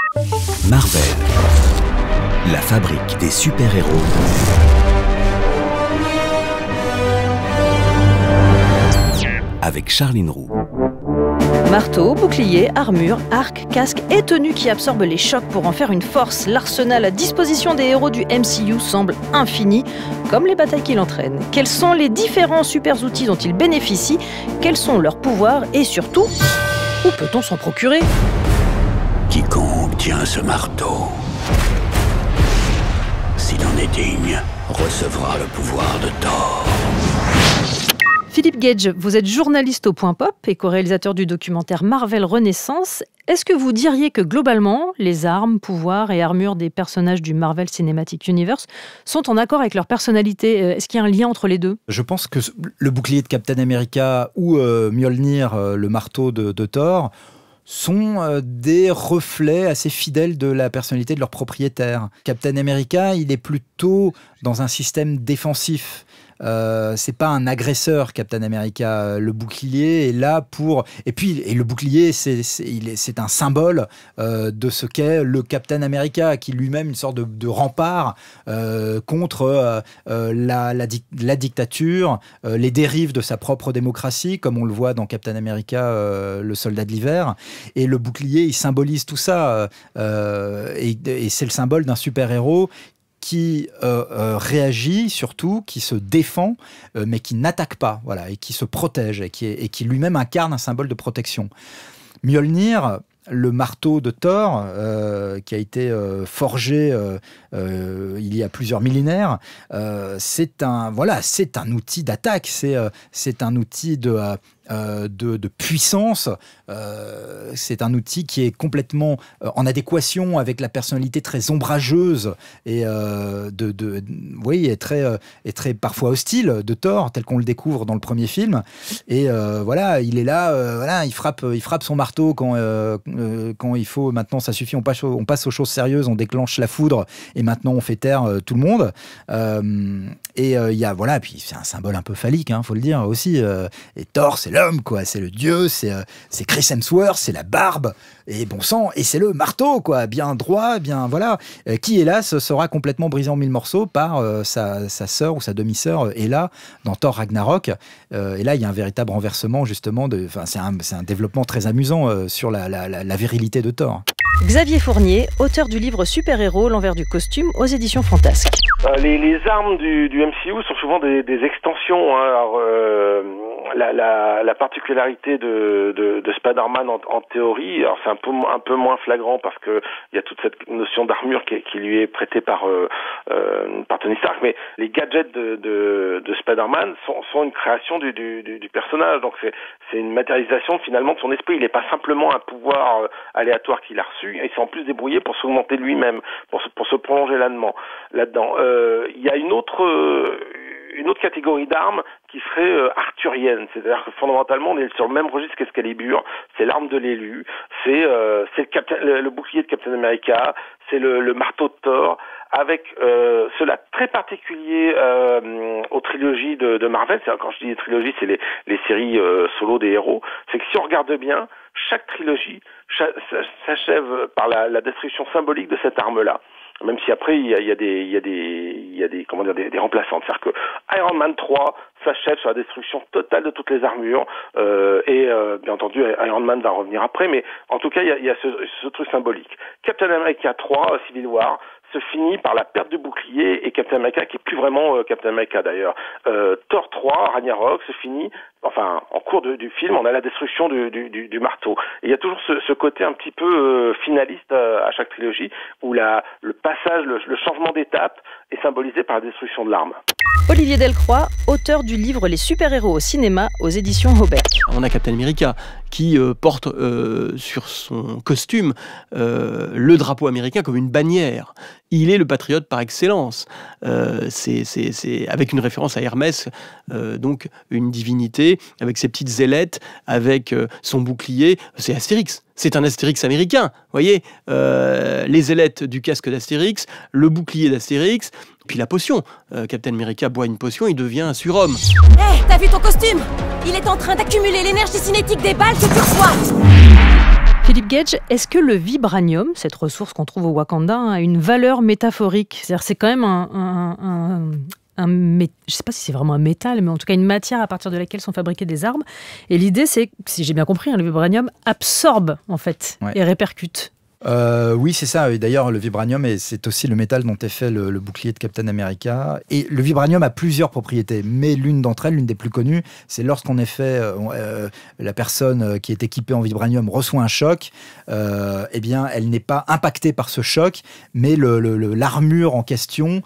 Marvel, la fabrique des super-héros. Avec Charline Roux. Marteau, bouclier, armure, arc, casque et tenue qui absorbent les chocs pour en faire une force. L'arsenal à disposition des héros du MCU semble infini, comme les batailles qu'il entraîne. Quels sont les différents super outils dont ils bénéficient? Quels sont leurs pouvoirs? Et surtout, où peut-on s'en procurer? Quiconque tient ce marteau, s'il en est digne, recevra le pouvoir de Thor. Philippe Gage, vous êtes journaliste au Point Pop et co-réalisateur du documentaire Marvel Renaissance. Est-ce que vous diriez que globalement, les armes, pouvoirs et armures des personnages du Marvel Cinematic Universe sont en accord avec leur personnalité? Est-ce qu'il y a un lien entre les deux? Je pense que le bouclier de Captain America ou Mjolnir, le marteau de Thor, sont des reflets assez fidèles de la personnalité de leur propriétaire. Captain America, il est plutôt dans un système défensif. C'est pas un agresseur, Captain America. Le bouclier est là pour... Et le bouclier, c'est un symbole de ce qu'est le Captain America, qui lui-même une sorte de rempart contre la dictature, les dérives de sa propre démocratie, comme on le voit dans Captain America, le soldat de l'hiver. Et le bouclier, il symbolise tout ça. Et c'est le symbole d'un super-héros qui réagit surtout, qui se défend, mais qui n'attaque pas, voilà, et qui se protège, et qui lui-même incarne un symbole de protection. Mjolnir, le marteau de Thor, qui a été forgé il y a plusieurs millénaires, c'est un outil d'attaque, c'est un outil de puissance, c'est un outil qui est complètement en adéquation avec la personnalité très ombrageuse et très parfois hostile de Thor, tel qu'on le découvre dans le premier film. Et il est là, il frappe son marteau quand il faut. Maintenant, ça suffit, on passe aux choses sérieuses, on déclenche la foudre et maintenant on fait taire tout le monde. Puis c'est un symbole un peu phallique, faut le dire aussi. Et Thor, c'est l'homme, quoi, c'est le dieu, c'est Chris Hemsworth, c'est la barbe et bon sang, et c'est le marteau, quoi, bien droit, bien voilà, qui hélas sera complètement brisé en mille morceaux par sa sœur ou sa demi-sœur Hela dans Thor Ragnarok. Et là, il y a un véritable renversement justement. C'est un développement très amusant sur la virilité de Thor. Xavier Fournier, auteur du livre Super-héros, l'envers du costume, aux éditions Fantasque. Les armes du MCU sont souvent des extensions. Alors, la particularité de Spider-Man en théorie, alors c'est un peu moins flagrant parce que il y a toute cette notion d'armure qui lui est prêtée par Tony Stark, mais les gadgets de Spider-Man sont une création du personnage. Donc c'est une matérialisation finalement de son esprit. Il n'est pas simplement un pouvoir aléatoire qu'il a reçu. Il s'est en plus débrouillé pour s'augmenter lui-même, pour se prolonger là-dedans. Il y a une autre catégorie d'armes qui serait arthurienne, c'est-à-dire que fondamentalement on est sur le même registre qu'Excalibur, c'est l'arme de l'élu, c'est le bouclier de Captain America, c'est le marteau de Thor, avec cela très particulier aux trilogies de Marvel. Quand je dis les trilogies, c'est les séries solo des héros. C'est que si on regarde bien, chaque trilogie s'achève par la destruction symbolique de cette arme-là. Même si après il y a des remplaçantes. C'est-à-dire que Iron Man 3 s'achève sur la destruction totale de toutes les armures bien entendu Iron Man va revenir après, mais en tout cas il y a ce truc symbolique. Captain America 3 Civil War se finit par la perte du bouclier et Captain America qui est plus vraiment Captain America d'ailleurs. Thor 3 Ragnarok se finit, enfin en cours du film, on a la destruction du marteau. Et il y a toujours ce côté un petit peu finaliste à chaque trilogie où le passage, le changement d'étape est symbolisé par la destruction de l'arme. Olivier Delcroix, auteur du livre Les super-héros au cinéma aux éditions Hobeck. On a Captain America qui porte sur son costume le drapeau américain comme une bannière. Il est le patriote par excellence. C'est avec une référence à Hermès, donc une divinité, avec ses petites ailettes, avec son bouclier. C'est Astérix. C'est un Astérix américain, voyez, les ailettes du casque d'Astérix, le bouclier d'Astérix, puis la potion. Captain America boit une potion, il devient un surhomme. Hé, t'as vu ton costume? Il est en train d'accumuler l'énergie cinétique des balles que tu reçois. Philippe Gage, est-ce que le vibranium, cette ressource qu'on trouve au Wakanda, a une valeur métaphorique? C'est-à-dire, c'est quand même je ne sais pas si c'est vraiment un métal, mais en tout cas une matière à partir de laquelle sont fabriquées des armes. Et l'idée, c'est, si j'ai bien compris, le vibranium absorbe en fait et répercute. Oui, c'est ça. Et d'ailleurs, le vibranium, c'est aussi le métal dont est fait le bouclier de Captain America. Et le vibranium a plusieurs propriétés, mais l'une d'entre elles, l'une des plus connues, c'est lorsqu'en effet, la personne qui est équipée en vibranium reçoit un choc, eh bien, elle n'est pas impactée par ce choc, mais l'armure en question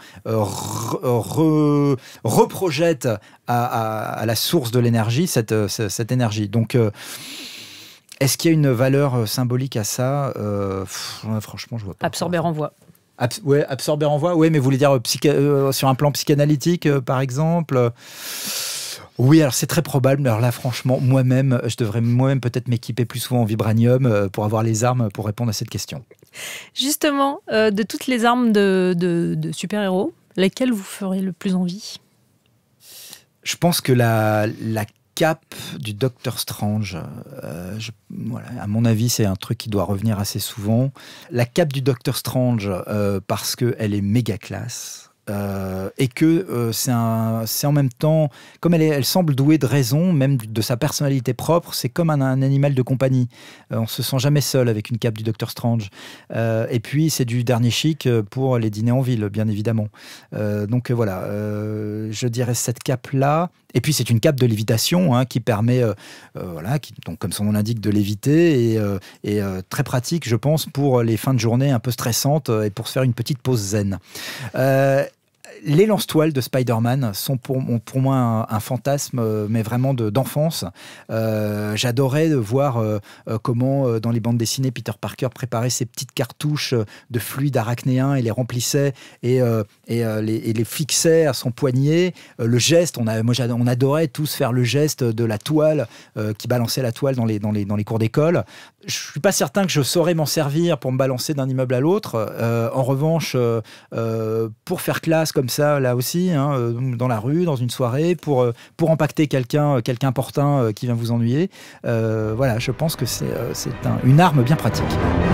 reprojette à la source de l'énergie cette énergie. Donc, est-ce qu'il y a une valeur symbolique à ça? Franchement, je vois pas. Absorber-renvoi. Ouais, absorber-renvoi. Oui, mais vous voulez dire sur un plan psychanalytique, par exemple? Oui, alors c'est très probable. Alors là, franchement, moi-même, je devrais peut-être m'équiper plus souvent en vibranium pour avoir les armes pour répondre à cette question. Justement, de toutes les armes de super-héros, laquelle vous ferait le plus envie? Je pense que la cape du Docteur Strange, voilà, à mon avis, c'est un truc qui doit revenir assez souvent. La cape du Docteur Strange, parce qu'elle est méga classe. Et que c'est en même temps, comme elle semble douée de raison, même de sa personnalité propre, c'est comme un animal de compagnie. On se sent jamais seul avec une cape du Docteur Strange. Et puis c'est du dernier chic pour les dîners en ville, bien évidemment. Donc voilà, je dirais cette cape-là. Et puis c'est une cape de lévitation qui permet, donc, comme son nom l'indique, de léviter et très pratique, je pense, pour les fins de journée un peu stressantes et pour se faire une petite pause zen. Les lance-toiles de Spider-Man sont pour moi un fantasme, mais vraiment d'enfance. J'adorais voir comment, dans les bandes dessinées, Peter Parker préparait ses petites cartouches de fluide arachnéen et les remplissait et les fixait à son poignet. Le geste, on adorait tous faire le geste de la toile qui balançait la toile dans les cours d'école. Je ne suis pas certain que je saurais m'en servir pour me balancer d'un immeuble à l'autre. En revanche, pour faire classe comme ça, là aussi, dans la rue, dans une soirée, pour impacter quelqu'un important qui vient vous ennuyer, voilà, je pense que c'est une arme bien pratique.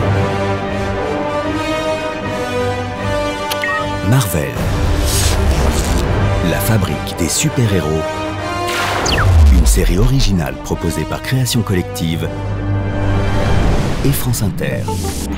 Marvel, la fabrique des super-héros, une série originale proposée par Création Collective et France Inter.